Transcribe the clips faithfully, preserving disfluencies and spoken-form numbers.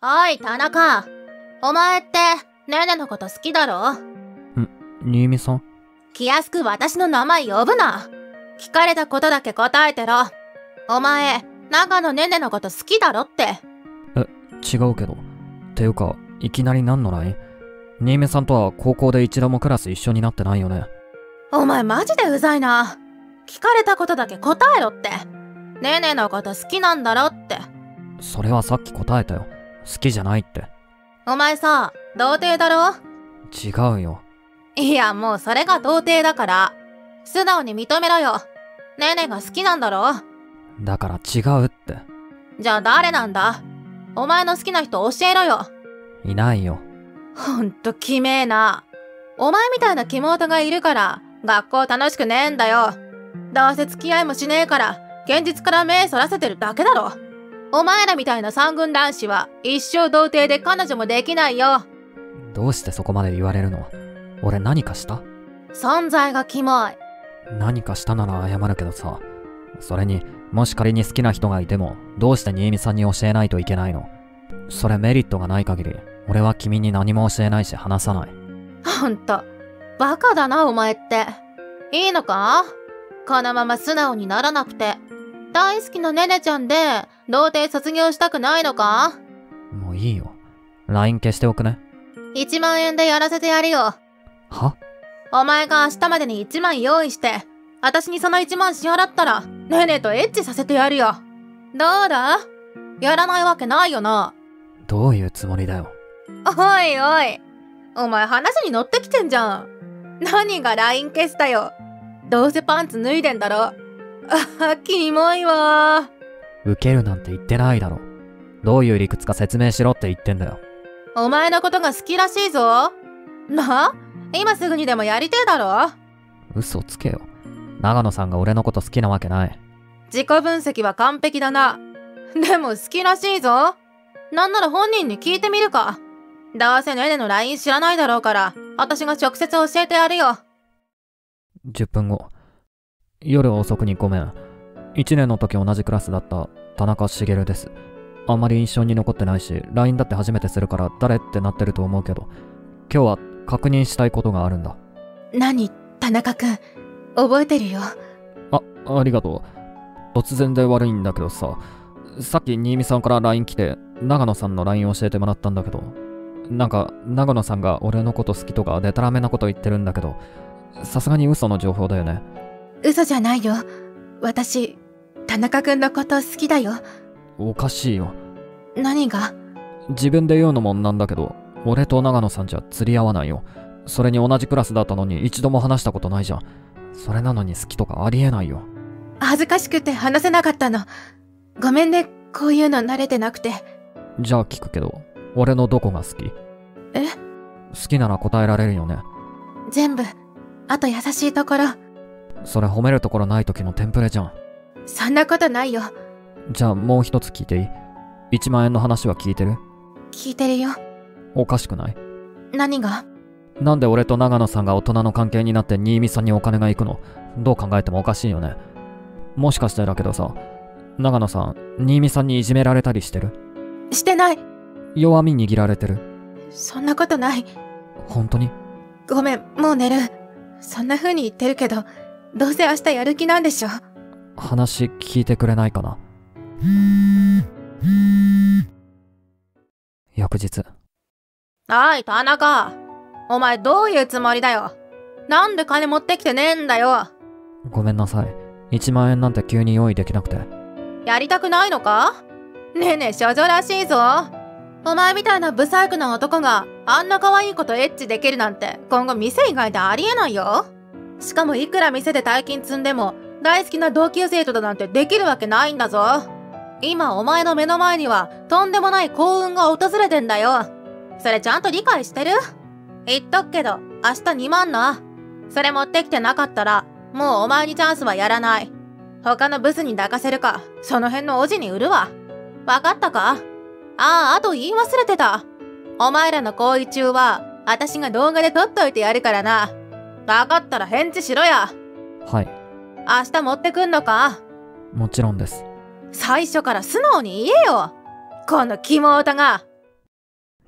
おい、田中。お前って、ねねのこと好きだろ？ ん、新見さん？ 気安く私の名前呼ぶな。聞かれたことだけ答えてろ。お前、長野ねねのこと好きだろって。 え、違うけど。ていうか、いきなり何の ライン？ 新見さんとは高校で一度もクラス一緒になってないよね。 お前マジでうざいな。聞かれたことだけ答えろって。ねねのこと好きなんだろって。 それはさっき答えたよ。好きじゃないって。 お前さ、童貞だろ？ 違うよ。 いや、もうそれが童貞だから。素直に認めろよ。ねねが好きなんだろ？ だから違うって。 じゃあ誰なんだ？お前の好きな人教えろよ。 いないよ。 ほんときめえな。お前みたいなキモオタがいるから学校楽しくねえんだよ。どうせ付き合いもしねえから現実から目そらせてるだけだろ。お前らみたいな三軍男子は一生童貞で彼女もできないよ。 どうしてそこまで言われるの？俺何かした？ 存在がキモい。 何かしたなら謝るけどさ。それに、もし仮に好きな人がいても、どうして新見さんに教えないといけないの？それメリットがない限り、俺は君に何も教えないし話さない。 ほんと、バカだなお前って。いいのか？このまま素直にならなくて。大好きなねねちゃんで、童貞卒業したくないのか？ もういいよ。ライン 消しておくね。 いちまんえんでやらせてやるよ。 は？ お前が明日までにいちまん用意して、私にそのいちまん支払ったら、ねねとエッチさせてやるよ。どうだ？やらないわけないよな。 どういうつもりだよ。 おいおい。お前話に乗ってきてんじゃん。何が ライン 消したよ。どうせパンツ脱いでんだろ。あ、キモいわ。 ウケるなんて言ってないだろ。どういう理屈か説明しろって言ってんだよ。 お前のことが好きらしいぞ。な？今すぐにでもやりてえだろ。 嘘つけよ。長野さんが俺のこと好きなわけない。 自己分析は完璧だな。でも好きらしいぞ。なんなら本人に聞いてみるか。どうせねねの ライン 知らないだろうから、私が直接教えてやるよ。 じゅっぷんご。夜遅くにごめん。いちねんの時同じクラスだった田中茂です。あんまり印象に残ってないし、ライン だって初めてするから誰ってなってると思うけど、今日は確認したいことがあるんだ。 何、田中くん。覚えてるよ。 あ、ありがとう。突然で悪いんだけどさ、さっき新見さんから ライン 来て、長野さんの ライン 教えてもらったんだけど、なんか長野さんが俺のこと好きとかデタラメなこと言ってるんだけど、さすがに嘘の情報だよね。 嘘じゃないよ。私、田中くんのこと好きだよ。 おかしいよ。 何が？ 自分で言うのもなんだけど、俺と長野さんじゃ釣り合わないよ。それに同じクラスだったのに一度も話したことないじゃん。それなのに好きとかありえないよ。 恥ずかしくて話せなかったの。ごめんね、こういうの慣れてなくて。 じゃあ聞くけど、俺のどこが好き？ え？ 好きなら答えられるよね。 全部。あと優しいところ。 それ褒めるところない時のテンプレじゃん。 そんなことないよ。 じゃあもう一つ聞いていい？ いち 万円の話は聞いてる？ 聞いてるよ。 おかしくない？ 何が？ なんで俺と長野さんが大人の関係になって新見さんにお金が行くの？どう考えてもおかしいよね。もしかしてだけどさ、長野さん、新見さんにいじめられたりしてる？ してない。 弱み握られてる？ そんなことない。 本当に？ ごめん、もう寝る。そんな風に言ってるけど、どうせ明日やる気なんでしょ。 話聞いてくれないかな。翌日。 おい、田中。お前どういうつもりだよ。なんで金持ってきてねえんだよ。 ごめんなさい。いちまん円なんて急に用意できなくて。 やりたくないのか？ねえねえ、少女らしいぞ。お前みたいなブサイクな男があんな可愛い子とエッチできるなんて今後店以外でありえないよ。しかもいくら店で大金積んでも大好きな同級生とだなんてできるわけないんだぞ。今お前の目の前にはとんでもない幸運が訪れてんだよ。それちゃんと理解してる？言っとくけど明日にまんな。それ持ってきてなかったらもうお前にチャンスはやらない。他のブスに抱かせるかその辺のおじに売るわ。わかったか？ああ、あと言い忘れてた。お前らの行為中は私が動画で撮っといてやるからな。わかったら返事しろや。 はい。 明日持ってくんのか？ もちろんです。 最初から素直に言えよ。このキモオタが。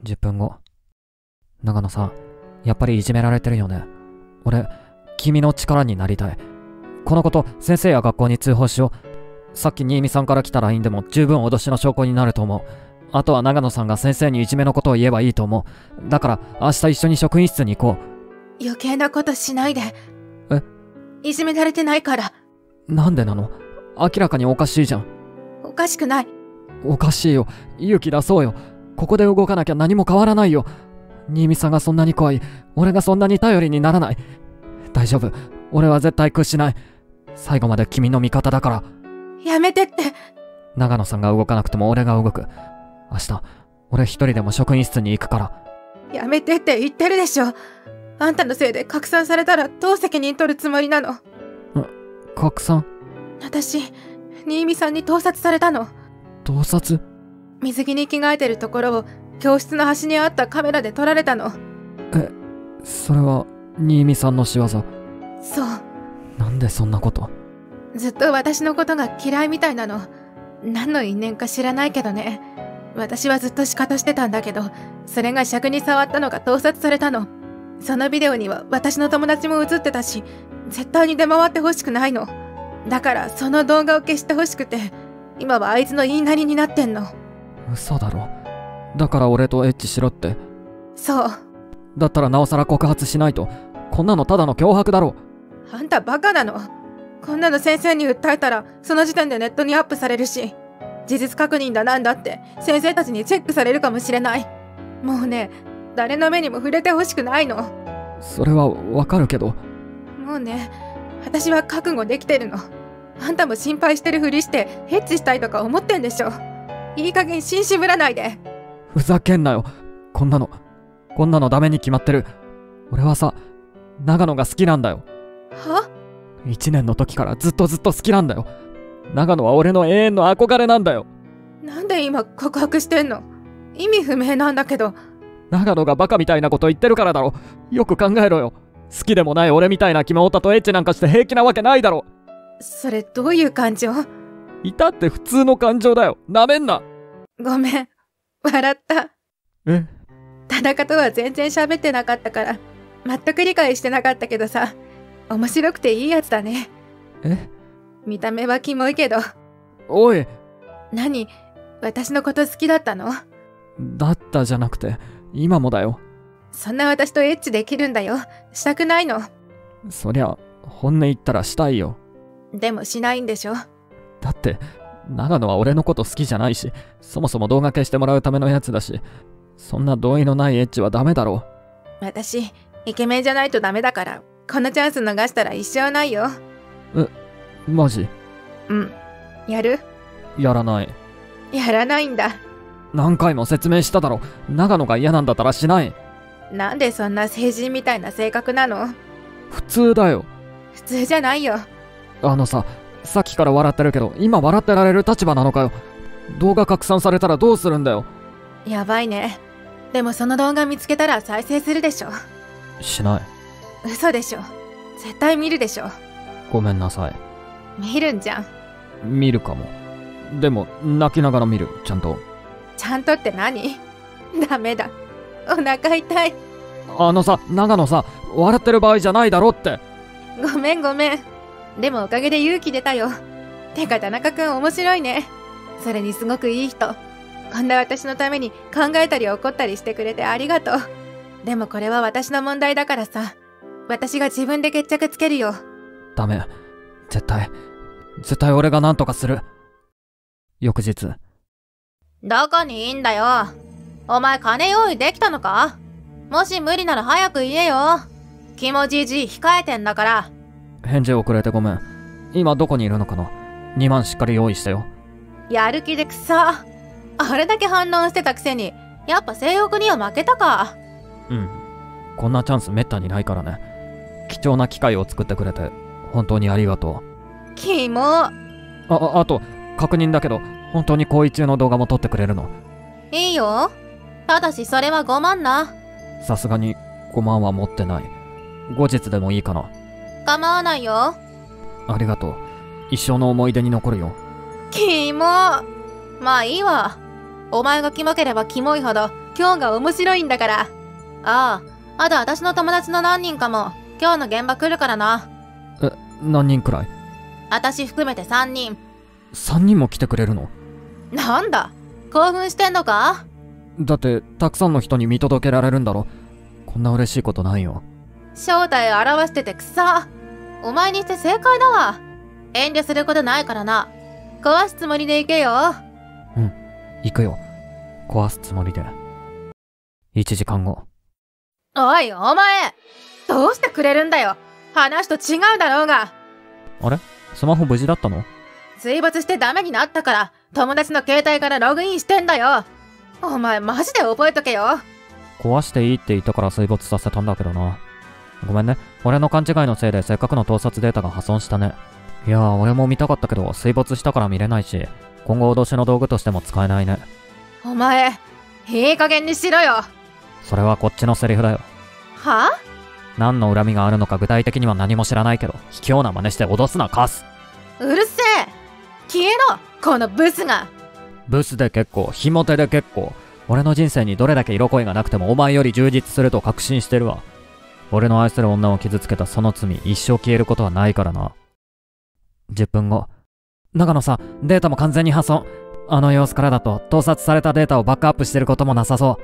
じゅっぷんご。長野さん、やっぱりいじめられてるよね。俺、君の力になりたい。このこと先生や学校に通報しよう。さっき新見さんから来た ライン でも十分脅しの証拠になると思う。あとは長野さんが先生にいじめのことを言えばいいと思う。だから明日一緒に職員室に行こう。余計なことしないで。 え？ いじめられてないから。 なんでなの？明らかにおかしいじゃん。 おかしくない。 おかしいよ。勇気出そうよ。ここで動かなきゃ何も変わらないよ。新見さんがそんなに怖い。俺がそんなに頼りにならない。大丈夫。俺は絶対屈しない。最後まで君の味方だから。 やめてって。 長野さんが動かなくても俺が動く。明日、俺一人でも職員室に行くから。 やめてって言ってるでしょ。あんたのせいで拡散されたらどう責任取るつもりなの？ん、 拡散？ 私、新見さんに盗撮されたの。 盗撮？ 水着に着替えてるところを教室の端にあったカメラで撮られたの。 え、それは新見さんの仕業？そう。なんでそんなこと？ ずっと私のことが嫌いみたいなの。何の因縁か知らないけどね。私はずっとシカトしてたんだけど、それが尺に触ったのが盗撮されたの。そのビデオには私の友達も映ってたし、絶対に出回ってほしくないの。だからその動画を消してほしくて、今はあいつの言いなりになってんの。 嘘だろ。だから俺とエッチしろって。 そう。 だったらなおさら告発しないと。こんなのただの脅迫だろ。 あんたバカなの。こんなの先生に訴えたらその時点でネットにアップされるし、事実確認だなんだって先生たちにチェックされるかもしれない。もうね、誰の目にも触れてほしくないの。 それはわかるけど。 もうね、私は覚悟できてるの。あんたも心配してるふりしてヘッチしたいとか思ってんでしょ。いい加減紳士ぶらないで。 ふざけんなよ。こんなのこんなのダメに決まってる。俺はさ、長野が好きなんだよ。 は？ 一年の時からずっとずっと好きなんだよ。長野は俺の永遠の憧れなんだよ。 なんで今告白してんの？意味不明なんだけど。 長野がバカみたいなこと言ってるからだろ。よく考えろよ。好きでもない俺みたいなキモオタとエッチなんかして平気なわけないだろ。 それどういう感情？ いたって普通の感情だよ。なめんな。 ごめん、笑った。 え？ 田中とは全然喋ってなかったから全く理解してなかったけどさ、面白くていいやつだね。 え？ 見た目はキモいけど。 おい。 何？私のこと好きだったの？ だったじゃなくて今もだよ。 そんな私とエッチできるんだよ。したくないの？ そりゃ本音言ったらしたいよ。 でもしないんでしょ？ だって長野は俺のこと好きじゃないし、そもそも動画消してもらうためのやつだし、そんな同意のないエッチはダメだろ。 私イケメンじゃないとダメだから、このチャンス逃したら一生ないよ。 え、マジ？ うん。やる？ やらない。 やらないんだ。 何回も説明しただろ。長野が嫌なんだったらしない。 なんでそんな成人みたいな性格なの？ 普通だよ。 普通じゃないよ。 あのさ、さっきから笑ってるけど今笑ってられる立場なのかよ。動画拡散されたらどうするんだよ。 やばいね。でもその動画見つけたら再生するでしょ。 しない。 嘘でしょ。絶対見るでしょ。 ごめんなさい。 見るんじゃん。 見るかも。でも泣きながら見る。ちゃんと。 ちゃんとって何？ダメだ。お腹痛い。 あのさ、長野さ、笑ってる場合じゃないだろって。 ごめんごめん。でもおかげで勇気出たよ。てか田中くん面白いね。それにすごくいい人。こんな私のために考えたり怒ったりしてくれてありがとう。でもこれは私の問題だからさ、私が自分で決着つけるよ。 ダメ。絶対絶対俺が何とかする。翌日。 どこにいいんだよ。お前金用意できたのか？もし無理なら早く言えよ。キモじじい控えてんだから。 返事遅れてごめん。今どこにいるのかな？にまんしっかり用意したよ。 やる気でくさ。あれだけ反応してたくせに、やっぱ性欲には負けたか。 うん。こんなチャンスめったにないからね。貴重な機会を作ってくれて本当にありがとう。キモ。 あ、あと確認だけど、本当に行為中の動画も撮ってくれるの？ いいよ。ただしそれはごまんな。 さすがにごまんは持ってない。後日でもいいかな？ 構わないよ。 ありがとう。一生の思い出に残るよ。 キモ。まあいいわ。 お前がキモければキモいほど今日が面白いんだから。ああ、あと私の友達の何人かも今日の現場来るからな。 え、何人くらい？ 私含めてさんにん。 さんにんも来てくれるの？ なんだ、興奮してんのか？ だってたくさんの人に見届けられるんだろ。こんな嬉しいことないよ。 正体を表しててくさ。お前にして正解だわ。遠慮することないからな。壊すつもりで行けよ。 うん、行くよ。壊すつもりで。いちじかんご。 おい、お前どうしてくれるんだよ。話と違うだろうが。 あれ？スマホ無事だったの？ 水没してダメになったから友達の携帯からログインしてんだよ。お前マジで覚えとけよ。 壊していいって言ったから水没させたんだけどな。ごめんね。俺の勘違いのせいでせっかくの盗撮データが破損したね。いやー、俺も見たかったけど水没したから見れないし、今後脅しの道具としても使えないね。 お前いい加減にしろよ。 それはこっちのセリフだよ。 は？ 何の恨みがあるのか具体的には何も知らないけど、卑怯な真似して脅すなカス。 うるせえ、消えろこのブスが。 ブスで結構、ひも手で結構。俺の人生にどれだけ色恋がなくてもお前より充実すると確信してるわ。俺の愛する女を傷つけたその罪、一生消えることはないからな。じゅっぷんご。長野さん、データも完全に破損。あの様子からだと盗撮されたデータをバックアップしてることもなさそう。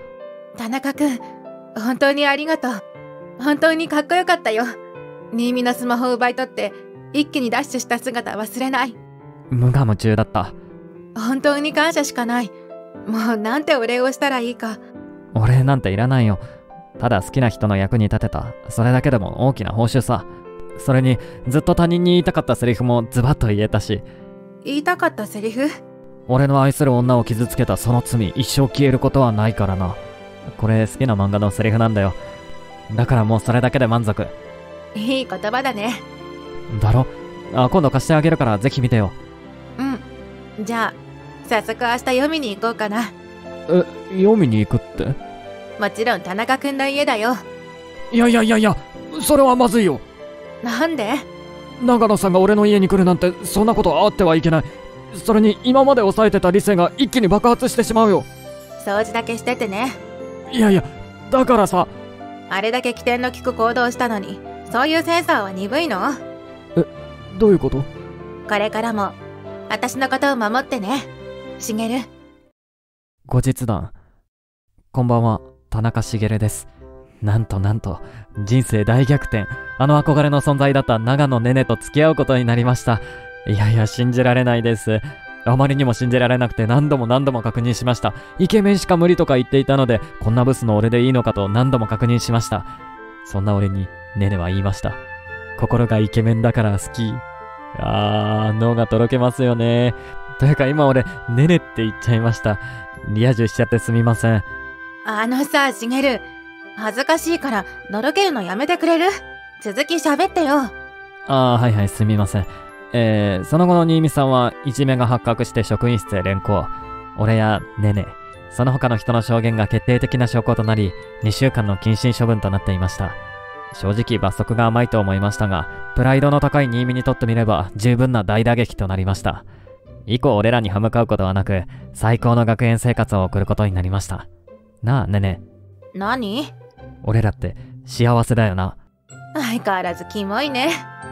田中くん、本当にありがとう。本当にかっこよかったよ。新見のスマホを奪い取って一気にダッシュした姿忘れない。 無我夢中だった。 本当に感謝しかない。もうなんてお礼をしたらいいか。 お礼なんていらないよ。ただ好きな人の役に立てた。それだけでも大きな報酬さ。それにずっと他人に言いたかったセリフもズバッと言えたし。 言いたかったセリフ？ 俺の愛する女を傷つけたその罪、一生消えることはないからな。これ好きな漫画のセリフなんだよ。だからもうそれだけで満足。 いい言葉だね。 だろ？あ、今度貸してあげるからぜひ見てよ。 うん。じゃあ早速明日読みに行こうかな。 え、読みに行くって？ もちろん田中くんの家だよ。 いやいやいやいや、それはまずいよ。 なんで？ 長野さんが俺の家に来るなんて、そんなことあってはいけない。それに今まで抑えてた理性が一気に爆発してしまうよ。 掃除だけしててね。 いやいや、だからさ。 あれだけ起点の利く行動したのに、そういうセンサーは鈍いの？ え、どういうこと？ これからも私のことを守ってね、しげる。 後日談。こんばんは、田中茂です。なんとなんと、人生大逆転。あの憧れの存在だった長野ねねと付き合うことになりました。いやいや、信じられないです。あまりにも信じられなくて何度も何度も確認しました。イケメンしか無理とか言っていたので、こんなブスの俺でいいのかと何度も確認しました。そんな俺に、ねねは言いました。心がイケメンだから好き。あー、脳がとろけますよね。というか今俺、ねねって言っちゃいました。リア充しちゃってすみません。 あのさ、しげる。恥ずかしいから、のろけるのやめてくれる？続き喋ってよ。 あー、はいはい、すみません。えー、その後の新見さんはいじめが発覚して職員室へ連行。俺やねね、その他の人の証言が決定的な証拠となり、にしゅうかんの謹慎処分となっていました。正直罰則が甘いと思いましたが、プライドの高い新見にとってみれば十分な大打撃となりました。以降俺らに歯向かうことはなく、最高の学園生活を送ることになりました。なあ、ねね。 何？ 俺らって幸せだよな。 相変わらずキモいね。